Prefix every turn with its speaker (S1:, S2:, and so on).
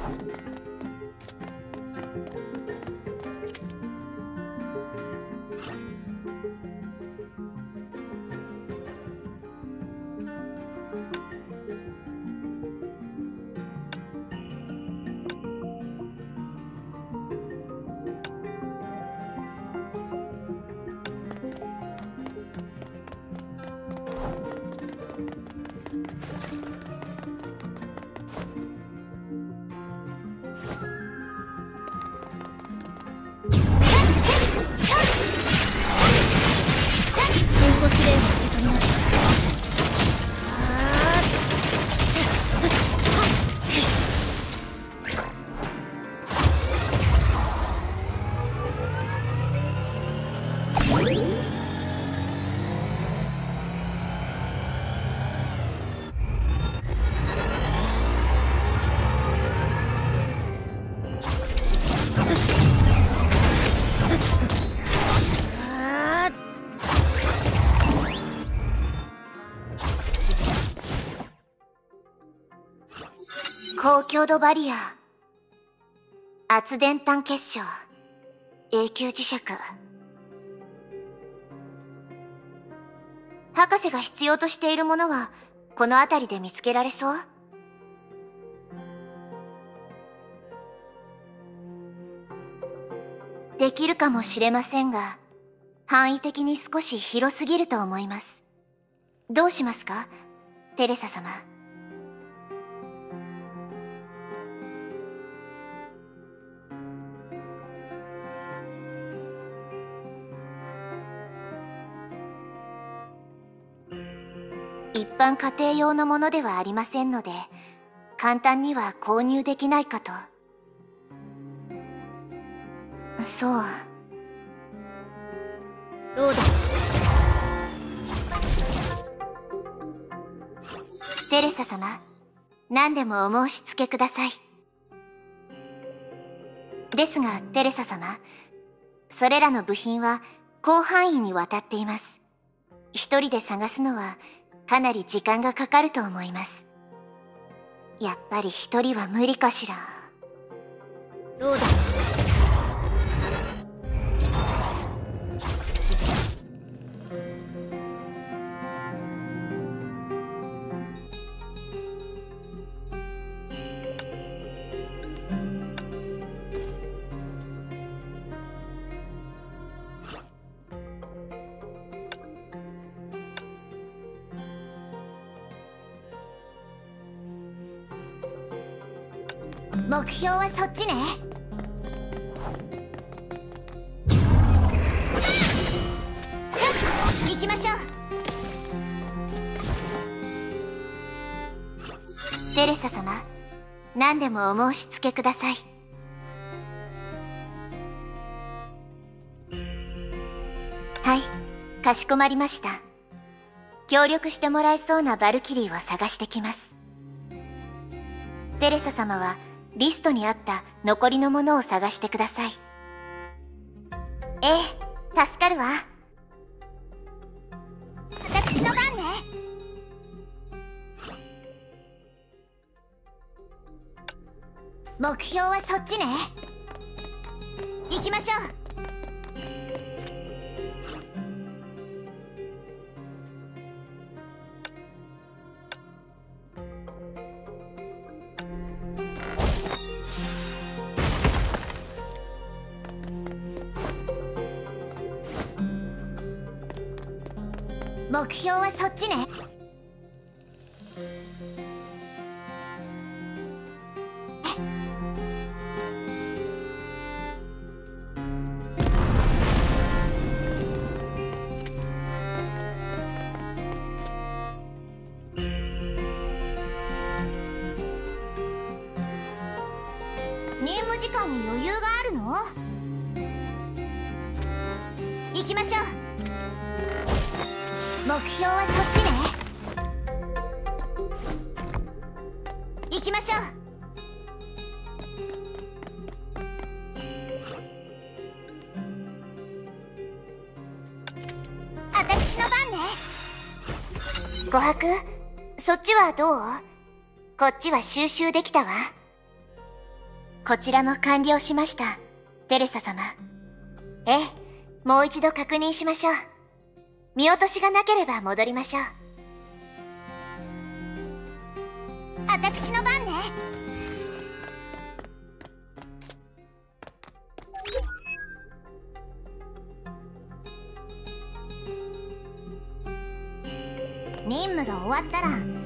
S1: 高強度バリア、圧電炭結晶、永久磁石。博士が必要としているものはこの辺りで見つけられそう？できるかもしれませんが、範囲的に少し広すぎると思います。どうしますか、テレサ様。一般家庭用のものではありませんので、簡単には購入できないかと。そう。ロード。テレサ様、何でもお申し付けください。ですが、テレサ様、それらの部品は広範囲にわたっています。一人で探すのはかなり時間がかかると思います。やっぱり一人は無理かしら。ロード。目標はそっちね。行きましょう。テレサ様、何でもお申し付けください。はい、かしこまりました。協力してもらえそうなバルキリーを探してきます。テレサ様はリストにあった残りのものを探してください。ええ、助かるわ。私の番ね。目標はそっちね。行きましょう。目標はそっちね。任務時間に余裕があるの？行きましょう。目標はそっちね。行きましょう。私の番ね。琥珀、そっちはどう？こっちは収集できたわ。 こちらも完了しました、テレサ様。ええ、もう一度確認しましょう。見落としがなければ戻りましょう。
S2: 私の番ね。任務が終わったら